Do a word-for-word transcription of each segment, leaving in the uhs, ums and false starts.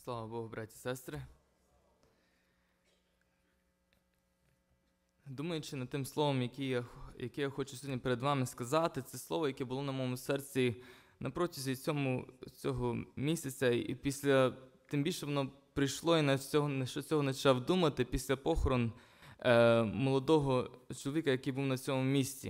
Слава Богу, браті і сестри. Думаючи над тим словом, яке я, яке я хочу сьогодні перед вами сказати, це слово, яке було на моєму серці на протязі цьому, цього місяця, і після, тим більше воно прийшло, і на цього, що цього почав думати після похорон е, молодого чоловіка, який був на цьому місці.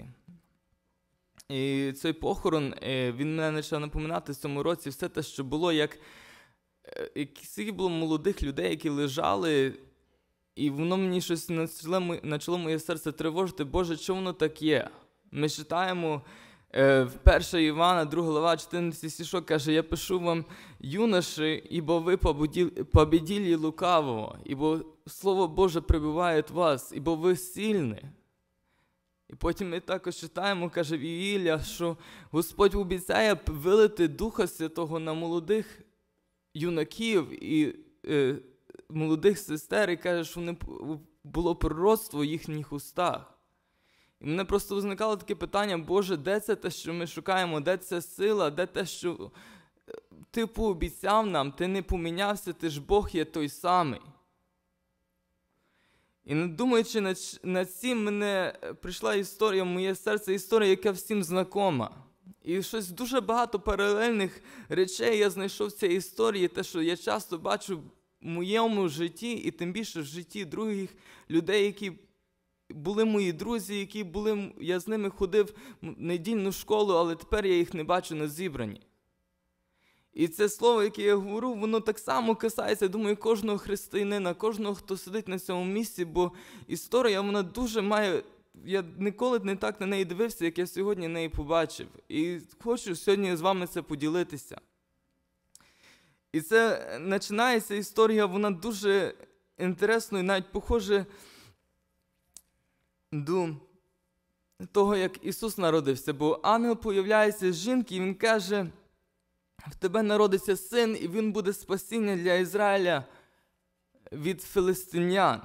І цей похорон, е, він мене почав напоминати в цьому році все те, що було, як е, скільки було молодих людей, які лежали, і воно мені щось почало моє серце тривожити. Боже, чому воно так є? Ми читаємо е, в перша Івана, друга глава, чотирнадцятий стишок, каже: «Я пишу вам, юноші, ібо ви победили лукавого, ібо Слово Боже пребуває в вас, ібо ви сильні». І потім ми також читаємо, каже в Іїля, що Господь обіцяє вилити Духа Святого на молодих юнаків і е, молодих сестер, і каже, що вони, було пророцтво в їхніх устах. І мене просто виникало таке питання: Боже, де це те, що ми шукаємо, де ця сила, де те, що Ти пообіцяв нам, Ти не помінявся, Ти ж Бог є той самий. І думаючи над, над цим, мене прийшла історія в моє серце, історія, яка всім знакома. І щось дуже багато паралельних речей я знайшов в цій історії, те, що я часто бачу в моєму житті, і тим більше в житті других людей, які були мої друзі, які були, я з ними ходив в недільну школу, але тепер я їх не бачу на зібранні. І це слово, яке я говорю, воно так само касається, думаю, кожного християнина, кожного, хто сидить на цьому місці, бо історія, вона дуже має, я ніколи не так на неї дивився, як я сьогодні неї побачив. І хочу сьогодні з вами це поділитися. І це починається історія, вона дуже інтересна і навіть похожа до того, як Ісус народився. Бо ангел появляється з жінки, і він каже: в тебе народиться син, і він буде спасіння для Ізраїля від филистимлян.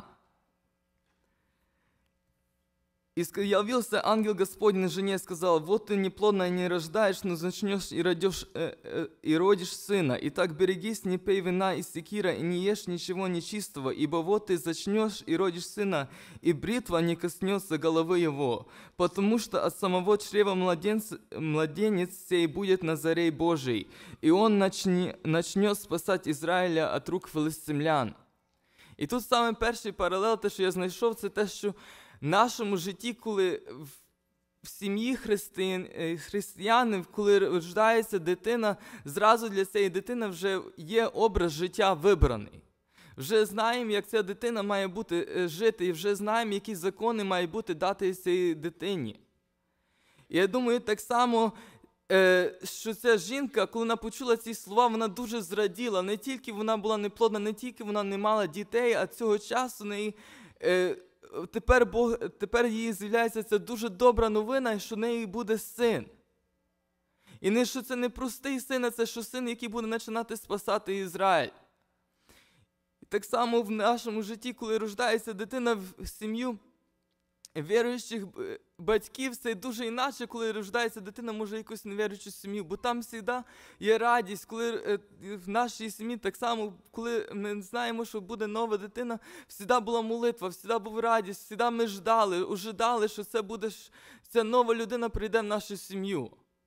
И явился ангел Господень жене и сказал: вот ты неплодна и не рождаешь, но зачнешь и, родишь, э, э, и родишь сына. Итак, берегись, не пей вина и секира, и не ешь ничего нечистого, ибо вот ты зачнешь и родишь сына, и бритва не коснется головы его, потому что от самого чрева младенец, младенец сей будет Назарей Божий, и он начне, начнет спасать Израиля от рук филистимлян». І тут саме перший паралел, те, що я знайшов, це те, що в нашому житті, коли в сім'ї християн, християни, коли рождається дитина, зразу для цієї дитини вже є образ життя вибраний. Вже знаємо, як ця дитина має бути жити, і вже знаємо, які закони мають бути дати цій дитині. І я думаю, так само, що ця жінка, коли вона почула ці слова, вона дуже зраділа. Не тільки вона була неплодна, не тільки вона не мала дітей, а цього часу неї... Тепер, Бог, тепер їй з'являється ця дуже добра новина, що в неї буде син. І не що це не простий син, а це що син, який буде починати спасати Ізраїль. І так само в нашому житті, коли рождається дитина в сім'ю віруючих батьків, це дуже інакше, коли рождається дитина, може, якусь невіруючу сім'ю, бо там завжди є радість, коли в нашій сім'ї так само, коли ми знаємо, що буде нова дитина, завжди була молитва, завжди була радість, завжди ми ждали, ожидали, що це буде, ця нова людина прийде в нашу сім'ю.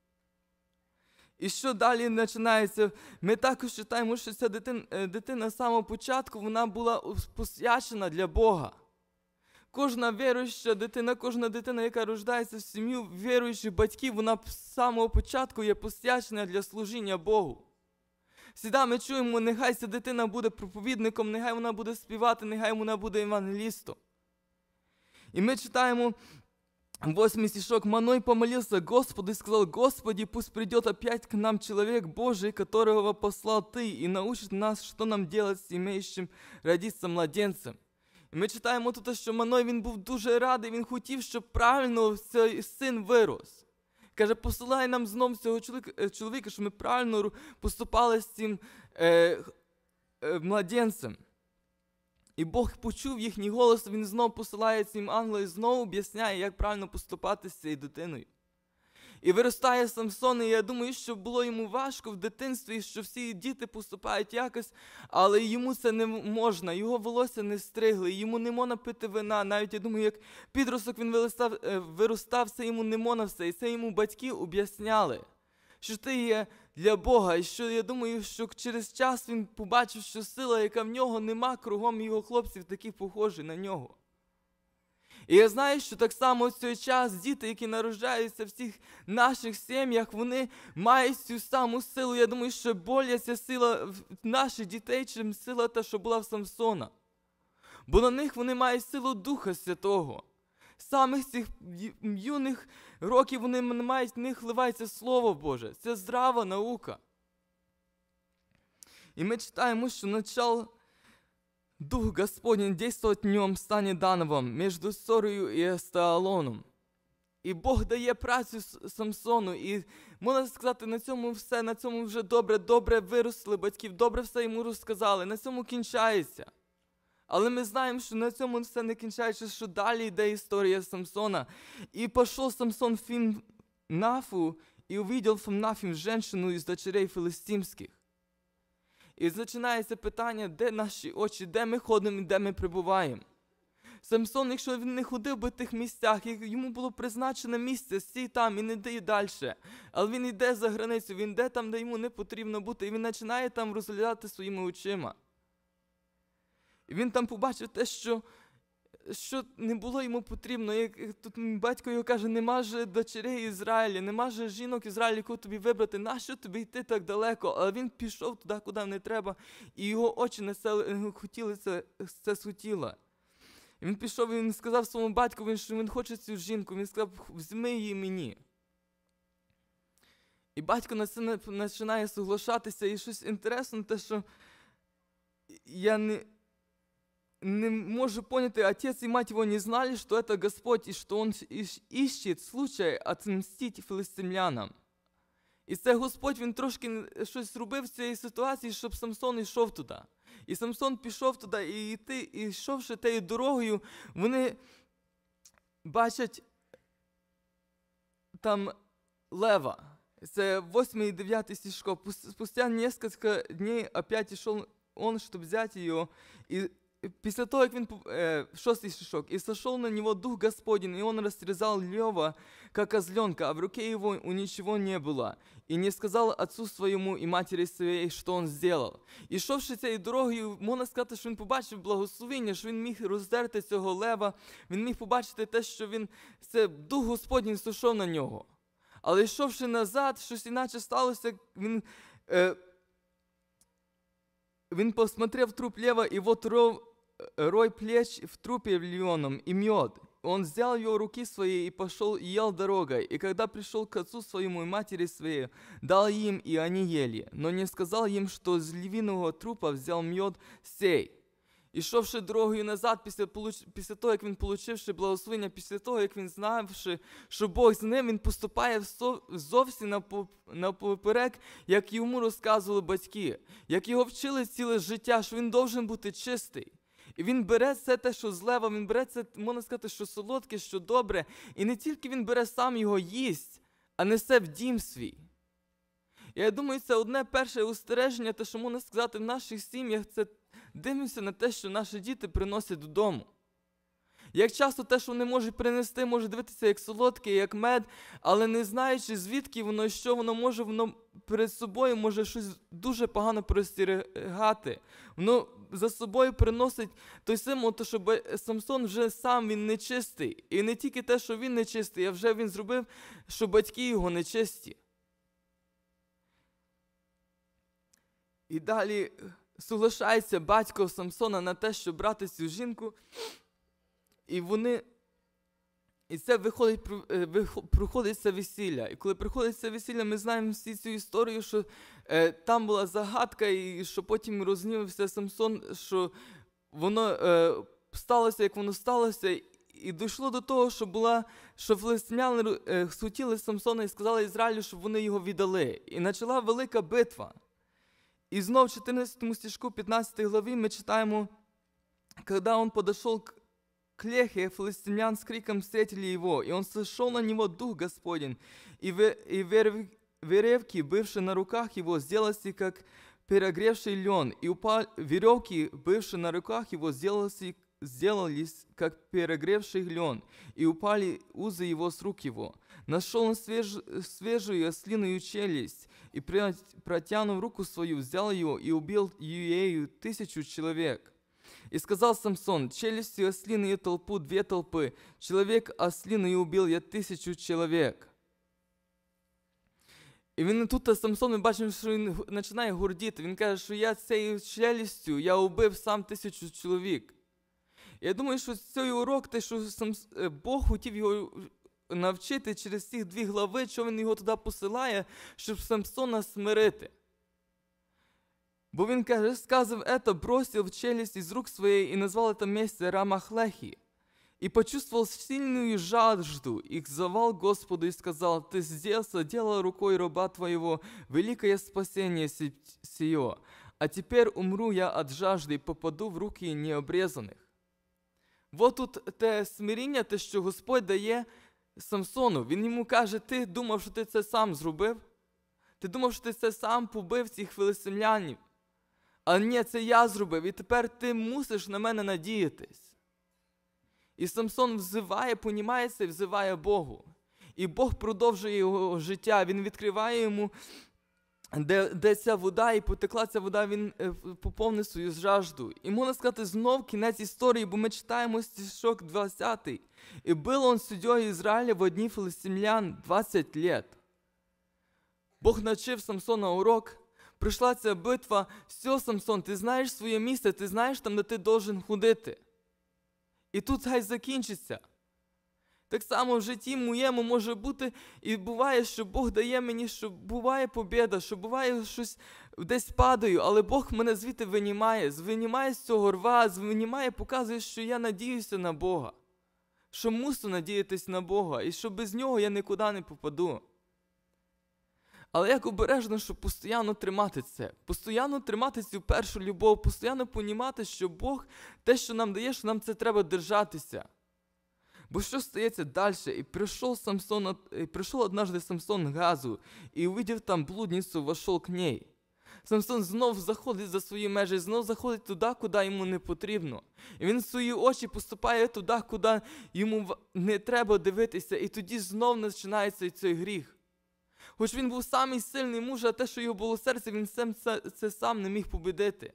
І що далі починається? Ми також читаємо, що ця дитина, дитина з самого початку, вона була посвячена для Бога. Кожна віруюча дитина, кожна дитина, яка рождається в сім'ю віруючих батьків, вона з самого початку є посвячена для служіння Богу. Всегда ми чуємо, нехай ця дитина буде проповідником, нехай вона буде співати, нехай вона буде евангелістом. І ми читаємо восьмий стишок: «Маной помолился Господу и сказал: Господи, пусть придет опять к нам человек Божий, которого послал Ты, и научит нас, что нам делать с имеющим родиться младенцем». І ми читаємо тут, що Маной, він був дуже радий, він хотів, щоб правильно цей син вирос. Каже, посилай нам знов цього чоловіка, щоб ми правильно поступали з цим е, е, младенцем. І Бог почув їхній голос, він знов посилає цим ангела і знову об'ясняє, як правильно поступати з цією дитиною. І виростає Самсон, і я думаю, що було йому важко в дитинстві, що всі діти поступають якось, але йому це не можна, його волосся не стригли, йому не можна пити вина. Навіть, я думаю, як підросток він виростав, виростав, це йому не можна все, і це йому батьки об'ясняли, що ти є для Бога, і що, я думаю, що через час він побачив, що сила, яка в нього, нема кругом його хлопців, таких похожих на нього. І я знаю, що так само в цей час діти, які народжаються в всіх наших сім'ях, вони мають цю саму силу. Я думаю, що більше ця сила в наших дітей, чим сила та, що була в Самсона. Бо на них вони мають силу Духа Святого. З самих цих юних років вони мають, в них вливається Слово Боже. Це здрава наука. І ми читаємо, що начал Дух Господень действовать в нем станет Дановом между Сорою і Естеалоном. І Бог дає працю Самсону, і можна сказати, на цьому все, на цьому вже добре, добре виросли батьків, добре все йому розказали, на цьому кінчається. Але ми знаємо, що на цьому все не кінчається, що далі йде історія Самсона. І пішов Самсон в Фимнафу, і увидел Фимнафим женщину із дочерей филистимських. І починається питання, де наші очі, де ми ходимо і де ми перебуваємо. Самсон, якщо він не ходив би в тих місцях, йому було призначене місце, стій там і не йди далі. Але він йде за границю, він йде там, де йому не потрібно бути, і він починає там розглядати своїми очима. І він там побачив те, що, що не було йому потрібно. Як тут батько його каже, нема ж дочерей Ізраїля, нема ж жінок Ізраїля, яку тобі вибрати, нащо тобі йти так далеко? Але він пішов туди, куди не треба, і його очі не хотіли це, це схотіло. І він пішов, і він сказав своєму батькові, що він хоче цю жінку, він сказав, візьми її мені. І батько на це починає соглашатися, і щось інтересне, те, що я не... не можу понять, отец и мать его не знали, что это Господь, и что он ищет случай отмстить филистимлянам. І це Господь, він трошки щось зробив в цій ситуації, щоб Самсон йшов туди. І Самсон пішов туди, і йти, і йшовши тією дорогою, вони бачать там лева. Це восьмий і дев'ятий стишок. Спустя несколько дней опять йшов он, щоб взяти його, і після того, як він, е, шостий стишок, «И сошел на него Дух Господень, и он растерзал льва, как козленка, а в руке его у ничего не было, и не сказал отцу своему и матери своей, что он сделал». І йшовши цією дорогою, можна сказати, що він побачив благословення, що він міг роздерти цього лева, він міг побачити те, що він, це Дух Господній сошов на нього. Але йшовши назад, щось іначе сталося, він... Е, Він посмотрел труп лева, и вот ров, рой плеч в трупе львином и мед. Он взял его руки свои и пошел и ел дорогой. И когда пришел к отцу своему и матери своей, дал им, и они ели. Но не сказал им, что с львиного трупа взял мед сей. Ішовши дорогою назад, після, після того, як він получивши благословення, після того, як він знавши, що Бог з ним, він поступає зовсім напоперек, як йому розказували батьки, як його вчили ціле життя, що він должен бути чистий. І він бере все те, що злева, він бере це, можна сказати, що солодке, що добре, і не тільки він бере сам його їсть, а несе в дім свій. І я думаю, це одне перше устереження, те, що можна сказати в наших сім'ях, це дивимося на те, що наші діти приносять додому. Як часто те, що вони можуть принести, може дивитися як солодке, як мед, але не знаючи, звідки воно і що воно може, воно перед собою може щось дуже погано простерігати. Воно за собою приносить той символ, то, що Самсон вже сам він нечистий. І не тільки те, що він нечистий, а вже він зробив, що батьки його нечисті. І далі соглашається батько Самсона на те, щоб брати цю жінку, і вони, і це виходить, проходить це весілля. І коли приходить це весілля, ми знаємо всі цю історію, що е, там була загадка, і що потім рознівався Самсон, що воно е, сталося, як воно сталося, і дійшло до того, що була, що филистимляни е, схотіли Самсона і сказали Ізраїлю, щоб вони його віддали. І почала велика битва. И снова в четырнадцатом стишку пятнадцатой главе мы читаем, когда он подошел к к Лехе, филистимлян с криком встретили его, и он сошел на него дух Господень, и, ве, и верв, веревки, бывшие на руках его, сделались как перегревший лен, и упали, веревки, бывшие на руках его, сделались, сделались как перегревший лен, и упали узы его с рук его. Нашел он свеж, свежую ослиную челюсть, и, протянув руку свою, взял ее и убил ею тысячу человек. И сказал Самсон: челюстью ослиную толпу две толпы, человек ослиную убил я тисячу чоловік. І він тут, Самсон, ми бачимо, що він починає гордіти. Він каже, що я цією челюстю, я убив сам тисячу чоловік. Я думаю, що цей урок, те, що Бог хотів його навчити через ці дві глави, що він його туди посилає, щоб Самсона смирити. Бо він каже, сказав это, бросил челюсть из рук своей и назвал это место Рамах-Лехи. И почувствовал сильную жажду, и взывал Господу и сказал: «Ты сделал, делал рукой раба твоего великое спасение сие, а теперь умру я от жажди и попаду в руки необрезаних». Вот тут те смиріння, те, що Господь дає Самсону. Він йому каже: ти думав, що ти це сам зробив? Ти думав, що ти це сам побив цих филистимлянів? А ні, це я зробив, і тепер ти мусиш на мене надіятись. І Самсон взиває, понімається і взиває Богу. І Бог продовжує його життя, він відкриває йому, де, де ця вода, і потекла ця вода, він е, поповнив свою жажду. І можна сказати, знов кінець історії, бо ми читаємо стишок двадцятий. «І был он судьей Израиля в одни филистимлян двадцять лет». Бог навчив Самсона урок. Прийшла ця битва. Все, Самсон, ти знаєш своє місце, ти знаєш там, де ти должен ходити. І тут хай закінчиться. Так само в житті моєму може бути, і буває, що Бог дає мені, що буває побєда, що буває щось, десь падаю, але Бог мене звідти винімає, винімає з цього рва, винімає, показує, що я надіюся на Бога, що мусу надіятись на Бога, і що без нього я нікуди не попаду. Але як обережно, щоб постійно тримати це, постійно тримати цю першу любов, постійно понімати, що Бог, те, що нам дає, що нам це треба держатися. Бо що стається далі? І прийшов Самсон, і прийшов однажды Самсон к Газу, і увидів там блудницю, вошел к ней. Самсон знов заходить за свої межі, знов заходить туди, куди йому не потрібно. І він свої очі поступає туди, куди йому не треба дивитися, і тоді знов починається цей гріх. Хоч він був самий сильний муж, а те, що його було в серці, він це, це, це сам не міг побідити.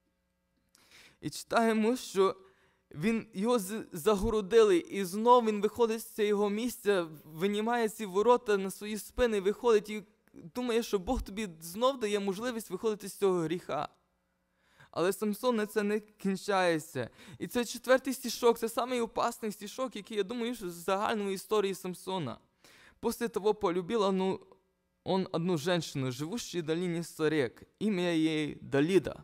І читаємо, що він, його загородили, і знов він виходить з цього місця, винімає ці ворота на свої спини, виходить і думає, що Бог тобі знов дає можливість виходити з цього гріха. Але Самсон на це не кінчається. І це четвертий стишок, це самий опасний стишок, який, я думаю, що з загальної історії Самсона. После того полюбил он, он одну женщину, живущую в долине Сорек, имя ей Далида.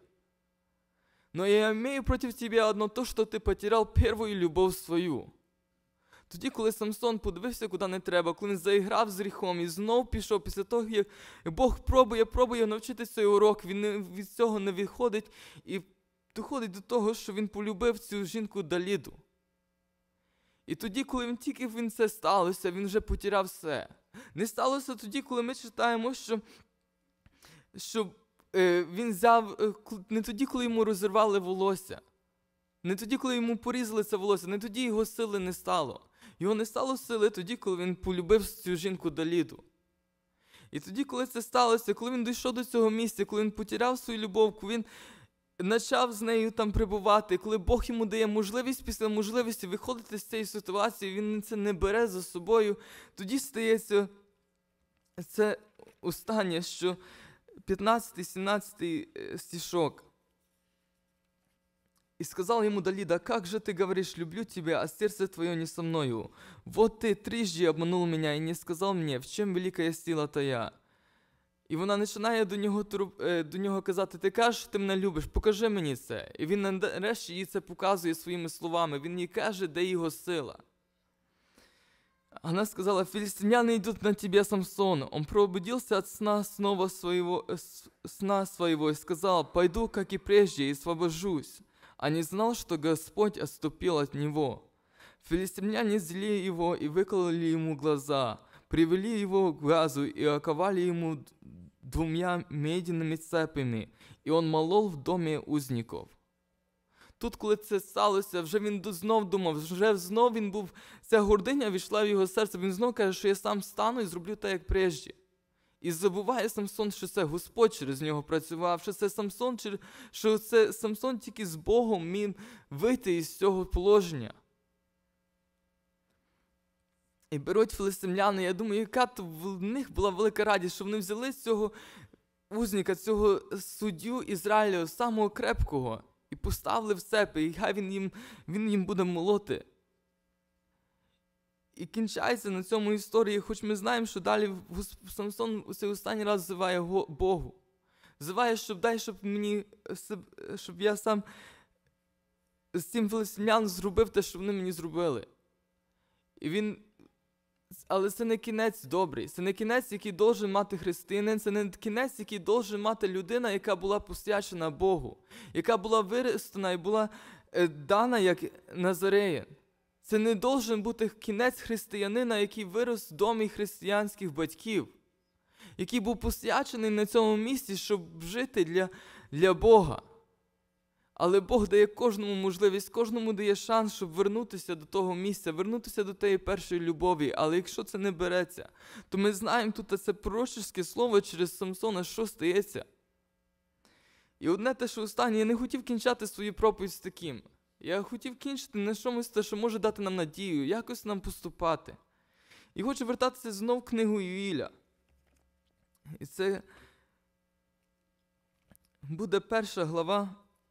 Но я имею против тебя одно то, що ти потеряв первую любов свою. Тоді, коли Самсон подивився, куди не треба, коли він заіграв з гріхом і знов пішов, після того, як Бог пробує, пробує навчити цей урок, він не, від цього не відходить і доходить до того, що він полюбив цю жінку Даліду. І тоді, коли він тільки він це сталося, він вже потеряв все. Не сталося тоді, коли ми читаємо, що, що е, він взяв, е, не тоді, коли йому розірвали волосся, не тоді, коли йому порізали це волосся, не тоді його сили не стало. Його не стало сили тоді, коли він полюбив цю жінку Даліду. І тоді, коли це сталося, коли він дійшов до цього місця, коли він потеряв свою любов, коли він почав з нею там перебувати, коли Бог йому дає можливість, після можливості виходити з цієї ситуації, він це не бере за собою, тоді стається це останнє, що п'ятнадцятий-сімнадцятий стишок. «И сказал ему Далида: как же ты говоришь, люблю тебя, а сердце твое не со мною? Вот ты трижды обманул меня и не сказал мне, в чем великая сила твоя». І вона починає до нього, до нього казати: ти кажеш, що ти мене любиш, покажи мені це. І він нарешті їй це показує своїми словами. Він їй каже, де його сила. Она сказала: филистимляне идут на тебя, Самсон. Он пробудился от сна, снова своего, сна своего и сказал: пойду, как и прежде, и освобожусь. А не знал, что Господь отступил от него. Филистимляне взяли его и выкололи ему глаза, привели его к газу и оковали ему двумя медяними цепами, і он молол в домі узників. Тут, коли це сталося, вже він знов думав, вже знов він був, ця гординя війшла в його серце, він знов каже, що я сам стану і зроблю так, як прежде. І забуває Самсон, що це Господь через нього працював, що це Самсон, що це Самсон тільки з Богом міг вийти із цього положення. І беруть филистимляни, я думаю, яка то в них була велика радість, що вони взяли цього узника, цього суддю Ізраїля, самого крепкого, і поставили в цепи, і хай він їм, він їм буде молоти. І кінчається на цьому історії, хоч ми знаємо, що далі Самсон у цей останній раз взиває Богу. Взиває, щоб дай, щоб мені, щоб я сам з цим филистимлянам зробив те, що вони мені зробили. І він, але це не кінець добрий, це не кінець, який должен мати християнин, це не кінець, який должен мати людина, яка була посвячена Богу, яка була виростена і була дана як Назареїн. Це не должен бути кінець християнина, який вирос в домі християнських батьків, який був посвячений на цьому місці, щоб жити для, для Бога. Але Бог дає кожному можливість, кожному дає шанс, щоб вернутися до того місця, вернутися до тієї першої любові. Але якщо це не береться, то ми знаємо тут це пророчеське слово через Самсона, що стається. І одне те, що останнє, я не хотів кінчати свою проповідь з таким. Я хотів кінчити на чомусь те, що може дати нам надію, якось нам поступати. І хочу вертатися знов в книгу Юїля. І це буде перша глава.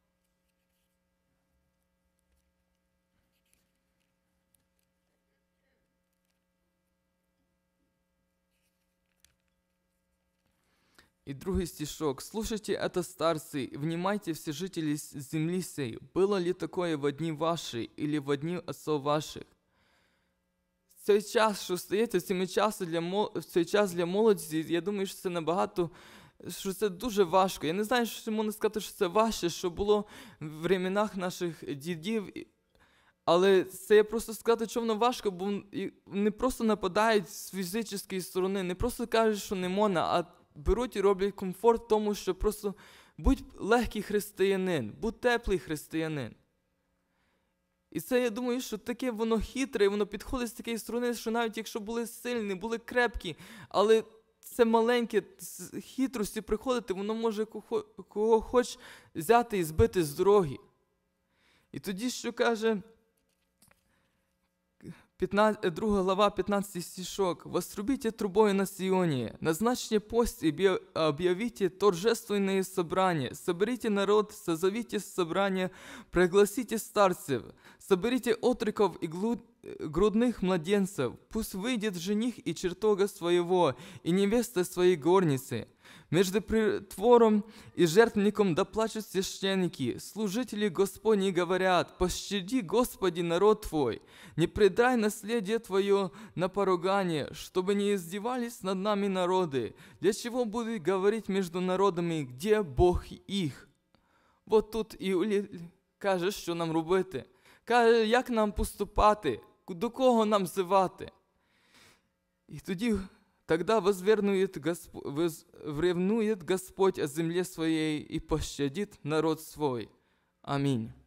И другой стишок. «Слушайте это, старцы, внимайте все жители земли сей. Было ли такое в дни ваши или в дни отцов ваших?» Цей час, що стається, цими часи для мол... цей час для молоді, я думаю, що це набагато, що це дуже важко. Я не знаю, що можна сказати, що це важче, що було в временах наших дідів. Але це я просто сказати, що воно важко, бо не просто нападають з фізичної сторони, не просто кажуть, що не можна, а беруть і роблять комфорт в тому, що просто будь легкий християнин, будь теплий християнин. І це, я думаю, що таке воно хитре, воно підходить з такої сторони, що навіть якщо були сильні, були крепкі, але це маленьке, з хитрості приходити, воно може кого, кого хоч взяти і збити з дороги. І тоді, що каже пятнадцатая, друга глава, пятнадцатый стишок. «Вострубите трубой на Сионе, назначьте пост и объявите торжественные собрания. Соберите народ, созовите собрания, пригласите старцев, соберите отроков и грудных младенцев. Пусть выйдет жених и чертога своего, и невеста своей горницы. Между притвором и жертвенником да плачут священники. Служители Господни говорят: пощади, Господи, народ Твой, не предай наследие Твое на поругание, чтобы не издевались над нами народы. Для чего будут говорить между народами, где Бог их?» Вот тут Іулі каже, що нам робити. Каже, як нам поступати, до кого нам взивати. І тоді Тогда возвернует Господь, возревнует Господь о земле своей и пощадит народ свой. Аминь.